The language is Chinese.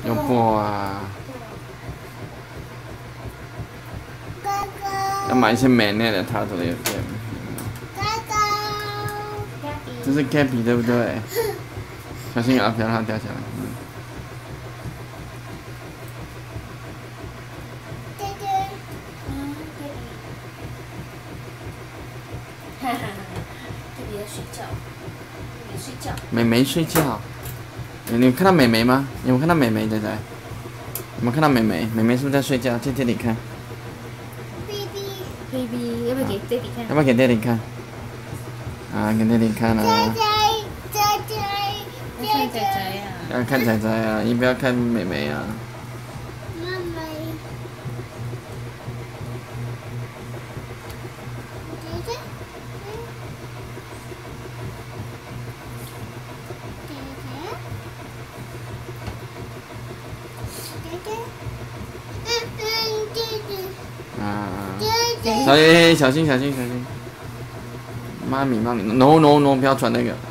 有破啊！要买一些美内的塔图的 game。这是 Cappy 对不对？小心啊，不要让它掉下来。 哈哈，这里在睡觉，这里睡觉。 美眉睡觉。你看到美眉吗？有没有看到美眉仔仔？有没有看到美眉？美眉是不是在睡觉？借爹地看。 baby， 要不要给爹地看？ 要不要给爹地看？啊，给爹地看啊！ 看仔仔呀！ 要看仔仔啊，你不要看美眉啊。小心小心小心！妈咪，no， 不要传那个。